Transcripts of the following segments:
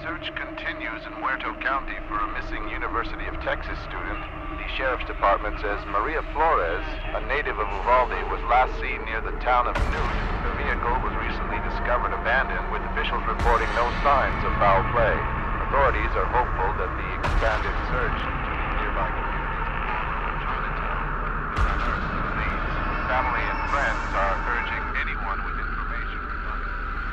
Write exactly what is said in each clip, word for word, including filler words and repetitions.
search continues in Huerto County for a missing University of Texas student. The Sheriff's Department says Maria Flores, a native of Uvalde, was last seen near the town of Newt. Her vehicle was recently discovered abandoned, with officials reporting no signs of foul play. Authorities are hopeful that the expanded search into the nearby communities will Chinatown will unearth new leads. Family and friends are urging anyone with information regarding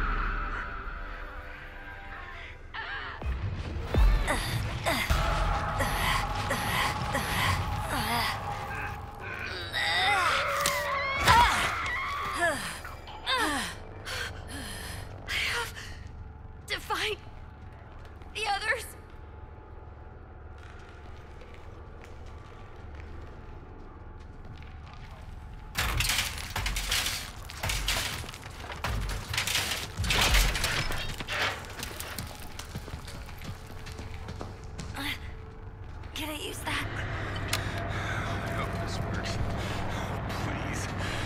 to find the others. Uh, can I use that? I hope this works. Please.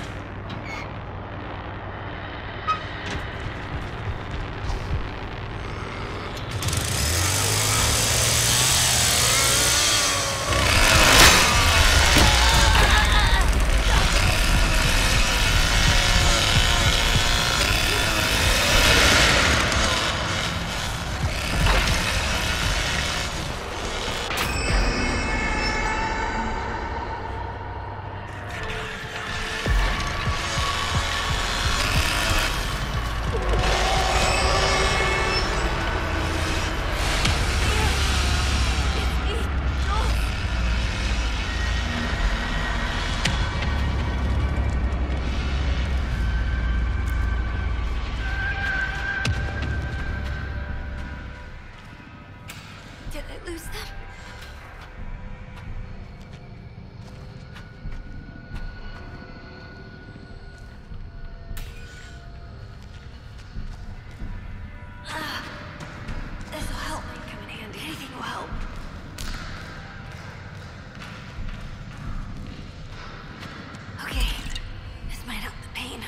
Did I lose them? Ah, this'll help. Come in handy. Anything will help. Okay, this might help the pain.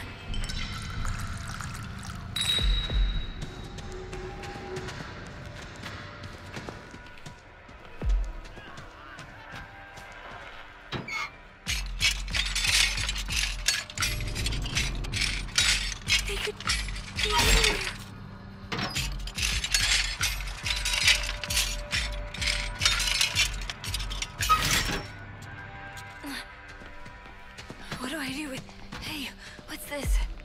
They could be here. What do I do with... Hey, what's this?